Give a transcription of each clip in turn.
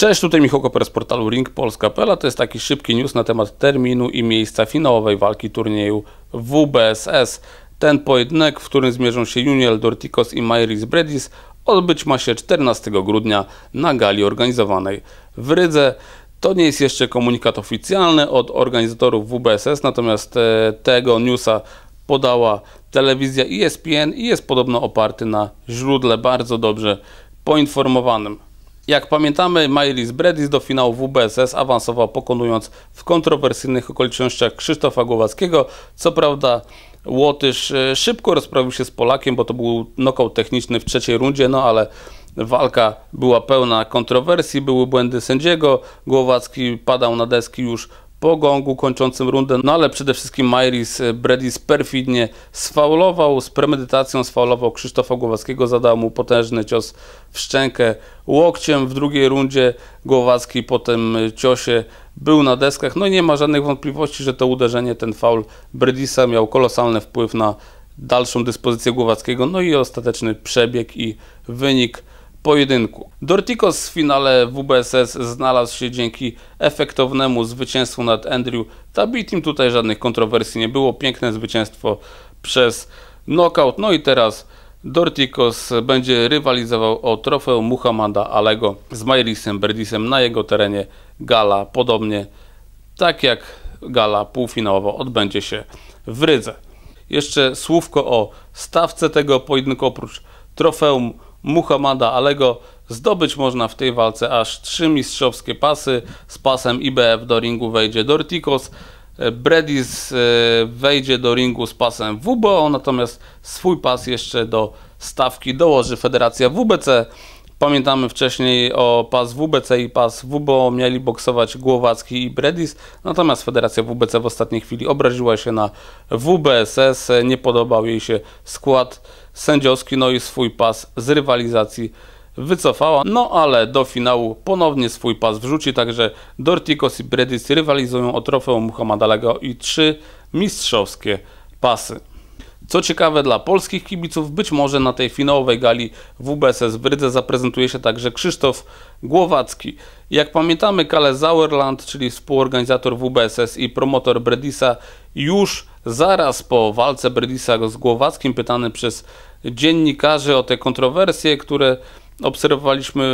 Cześć, tutaj Michał Koper z portalu ringpolska.pl. To jest taki szybki news na temat terminu i miejsca finałowej walki turnieju WBSS. Ten pojedynek, w którym zmierzą się Juniel Dorticos i Mairis Briedis, odbyć ma się 14 grudnia na gali organizowanej w Rydze. To nie jest jeszcze komunikat oficjalny od organizatorów WBSS, natomiast tego newsa podała telewizja ESPN i jest podobno oparty na źródle bardzo dobrze poinformowanym. Jak pamiętamy, Mairis Briedis do finału WBSS awansował, pokonując w kontrowersyjnych okolicznościach Krzysztofa Głowackiego. Co prawda Łotysz szybko rozprawił się z Polakiem, bo to był nokaut techniczny w trzeciej rundzie, no ale walka była pełna kontrowersji, były błędy sędziego, Głowacki padał na deski już po gongu kończącym rundę, no ale przede wszystkim Mairis Briedis perfidnie sfaulował, z premedytacją sfaulował Krzysztofa Głowackiego, zadał mu potężny cios w szczękę łokciem w drugiej rundzie. Głowacki po tym ciosie był na deskach, no i nie ma żadnych wątpliwości, że to uderzenie, ten faul Briedisa miał kolosalny wpływ na dalszą dyspozycję Głowackiego, no i ostateczny przebieg i wynik pojedynku. Dorticos w finale WBSS znalazł się dzięki efektownemu zwycięstwu nad Andrew Tabitim. Tutaj żadnych kontrowersji nie było. Piękne zwycięstwo przez knockout. No i teraz Dorticos będzie rywalizował o trofeum Muhammada Alego z Mairisem Briedisem na jego terenie. Gala podobnie tak jak gala półfinałowa odbędzie się w Rydze. Jeszcze słówko o stawce tego pojedynku. Oprócz trofeum Muhammada Alego zdobyć można w tej walce aż 3 mistrzowskie pasy. Z pasem IBF do ringu wejdzie Dorticos. Briedis wejdzie do ringu z pasem WBO, natomiast swój pas jeszcze do stawki dołoży Federacja WBC. Pamiętamy wcześniej o pas WBC i pas WBO mieli boksować Głowacki i Briedis, natomiast Federacja WBC w ostatniej chwili obraziła się na WBSS, nie podobał jej się skład sędziowski, no i swój pas z rywalizacji wycofała, no ale do finału ponownie swój pas wrzuci, także Dorticos i Briedis rywalizują o trofeum Muhammada Alego i 3 mistrzowskie pasy. Co ciekawe dla polskich kibiców, być może na tej finałowej gali WBSS w Rydze zaprezentuje się także Krzysztof Głowacki. Jak pamiętamy, Kalle Sauerland, czyli współorganizator WBSS i promotor Briedisa, już zaraz po walce Briedisa z Głowackim, pytany przez dziennikarzy o te kontrowersje, które obserwowaliśmy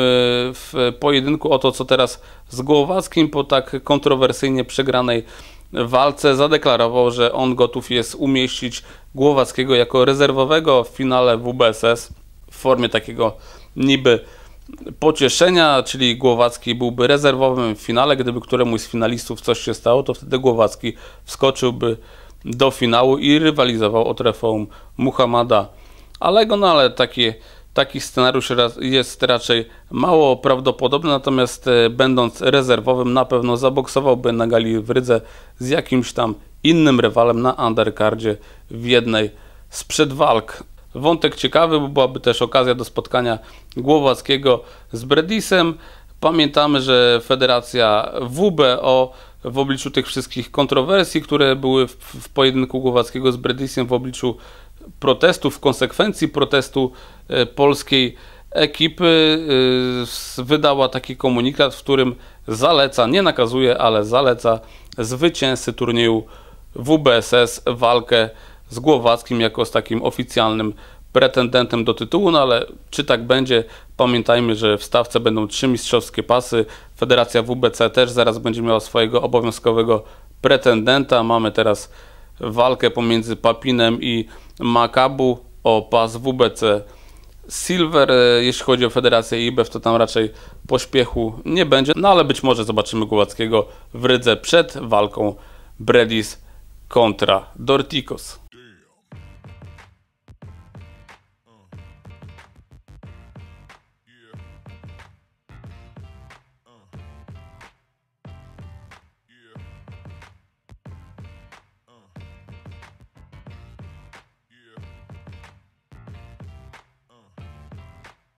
w pojedynku, o to co teraz z Głowackim po tak kontrowersyjnie przegranej walce, zadeklarował, że on gotów jest umieścić Głowackiego jako rezerwowego w finale WBSS w formie takiego niby pocieszenia, czyli Głowacki byłby rezerwowym w finale. Gdyby któremuś z finalistów coś się stało, to wtedy Głowacki wskoczyłby do finału i rywalizował o trofeum Muhammada Alego, no ale taki scenariusz jest raczej mało prawdopodobny, natomiast będąc rezerwowym na pewno zaboksowałby na gali w Rydze z jakimś tam innym rywalem na undercardzie w jednej z przedwalk. Wątek ciekawy, bo byłaby też okazja do spotkania Głowackiego z Briedisem. Pamiętamy, że Federacja WBO w obliczu tych wszystkich kontrowersji, które były w pojedynku Głowackiego z Briedisem, w obliczu protestów, w konsekwencji protestu polskiej ekipy, wydała taki komunikat, w którym zaleca, nie nakazuje, ale zaleca zwycięzcy turnieju WBSS walkę z Głowackim jako z takim oficjalnym pretendentem do tytułu, no ale czy tak będzie? Pamiętajmy, że w stawce będą 3 mistrzowskie pasy. Federacja WBC też zaraz będzie miała swojego obowiązkowego pretendenta. Mamy teraz walkę pomiędzy Papinem i Makabu o pas WBC Silver. Jeśli chodzi o Federację IBF, to tam raczej pośpiechu nie będzie, no ale być może zobaczymy Głowackiego w Rydze przed walką Briedis kontra Dorticos.